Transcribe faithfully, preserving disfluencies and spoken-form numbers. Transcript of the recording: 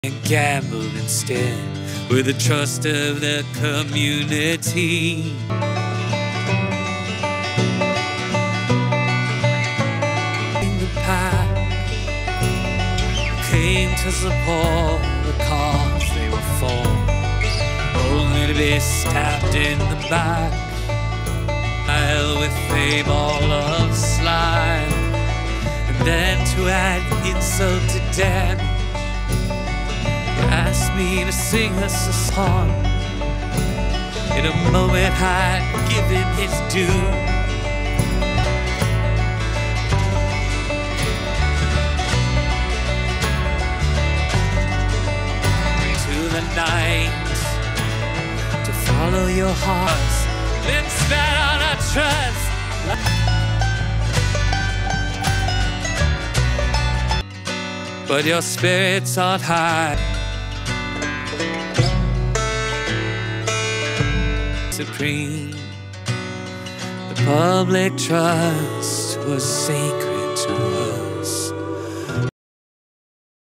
and gambled instead with the trust of the community. The pack came to support the cause they were for, only to be stabbed in the back, while with fame all of slime, and then to add insult to death, asked me to sing us a song in a moment I'd given its due. To the night, to follow your hearts, then spat on our trust. But your spirits aren't high. Supreme, the public trust was sacred to us.